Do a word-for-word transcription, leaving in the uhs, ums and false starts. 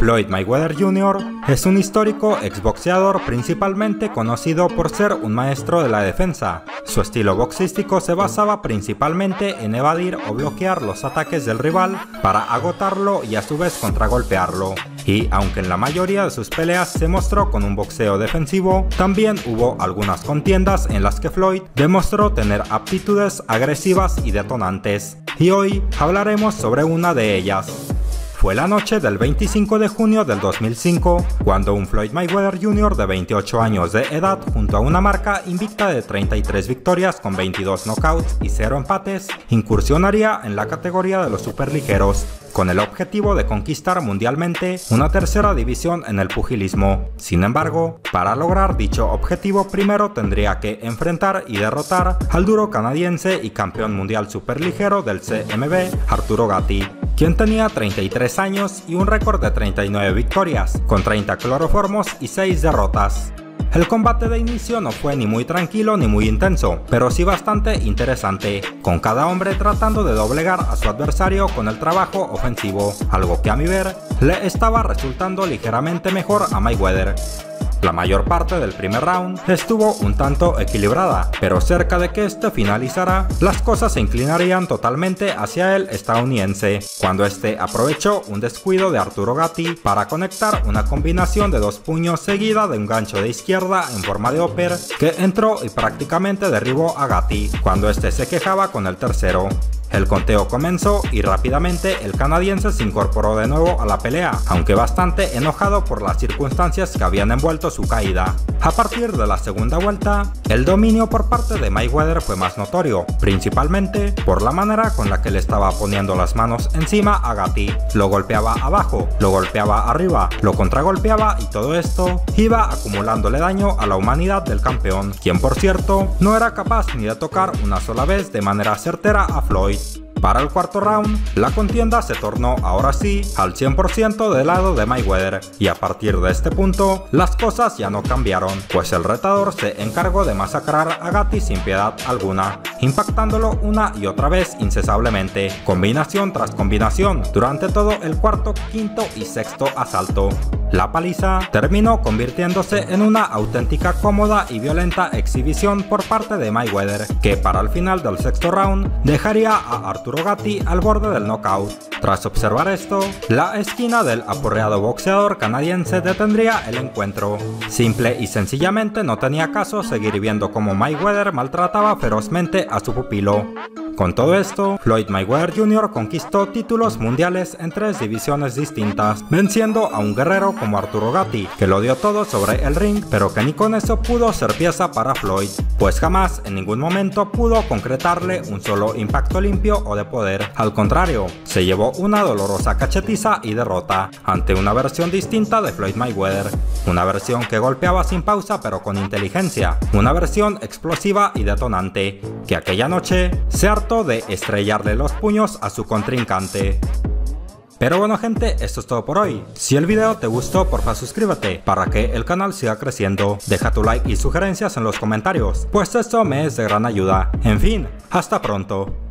Floyd Mayweather junior es un histórico exboxeador principalmente conocido por ser un maestro de la defensa. Su estilo boxístico se basaba principalmente en evadir o bloquear los ataques del rival para agotarlo y a su vez contragolpearlo. Y aunque en la mayoría de sus peleas se mostró con un boxeo defensivo, también hubo algunas contiendas en las que Floyd demostró tener aptitudes agresivas y detonantes. Y hoy hablaremos sobre una de ellas. Fue la noche del veinticinco de junio del dos mil cinco, cuando un Floyd Mayweather junior de veintiocho años de edad, junto a una marca invicta de treinta y tres victorias con veintidós knockouts y cero empates, incursionaría en la categoría de los superligeros, con el objetivo de conquistar mundialmente una tercera división en el pugilismo. Sin embargo, para lograr dicho objetivo primero tendría que enfrentar y derrotar al duro canadiense y campeón mundial superligero del C M B, Arturo Gatti, quien tenía treinta y tres años y un récord de treinta y nueve victorias, con treinta cloroformos y seis derrotas. El combate de inicio no fue ni muy tranquilo ni muy intenso, pero sí bastante interesante, con cada hombre tratando de doblegar a su adversario con el trabajo ofensivo, algo que a mi ver le estaba resultando ligeramente mejor a Mayweather. La mayor parte del primer round estuvo un tanto equilibrada, pero cerca de que este finalizara, las cosas se inclinarían totalmente hacia el estadounidense, cuando este aprovechó un descuido de Arturo Gatti para conectar una combinación de dos puños seguida de un gancho de izquierda en forma de upper que entró y prácticamente derribó a Gatti, cuando este se quejaba con el tercero. El conteo comenzó y rápidamente el canadiense se incorporó de nuevo a la pelea, aunque bastante enojado por las circunstancias que habían envuelto su caída. A partir de la segunda vuelta, el dominio por parte de Mayweather fue más notorio, principalmente por la manera con la que le estaba poniendo las manos encima a Gatti. Lo golpeaba abajo, lo golpeaba arriba, lo contragolpeaba y todo esto iba acumulándole daño a la humanidad del campeón, quien por cierto no era capaz ni de tocar una sola vez de manera certera a Floyd. Para el cuarto round, la contienda se tornó ahora sí al cien por ciento del lado de Mayweather, y a partir de este punto, las cosas ya no cambiaron, pues el retador se encargó de masacrar a Gatti sin piedad alguna, impactándolo una y otra vez incesablemente, combinación tras combinación, durante todo el cuarto, quinto y sexto asalto. La paliza terminó convirtiéndose en una auténtica cómoda y violenta exhibición por parte de Mayweather, que para el final del sexto round dejaría a Arturo Gatti al borde del knockout. Tras observar esto, la esquina del aporreado boxeador canadiense detendría el encuentro. Simple y sencillamente no tenía caso seguir viendo cómo Mayweather maltrataba ferozmente a su pupilo. Con todo esto, Floyd Mayweather junior conquistó títulos mundiales en tres divisiones distintas, venciendo a un guerrero como Arturo Gatti, que lo dio todo sobre el ring, pero que ni con eso pudo ser pieza para Floyd, pues jamás en ningún momento pudo concretarle un solo impacto limpio o de poder. Al contrario, se llevó una dolorosa cachetiza y derrota ante una versión distinta de Floyd Mayweather, una versión que golpeaba sin pausa pero con inteligencia, una versión explosiva y detonante, que aquella noche se hartó de estrellarle los puños a su contrincante. Pero bueno gente, esto es todo por hoy. Si el video te gustó, porfa suscríbete para que el canal siga creciendo. Deja tu like y sugerencias en los comentarios, pues esto me es de gran ayuda. En fin, hasta pronto.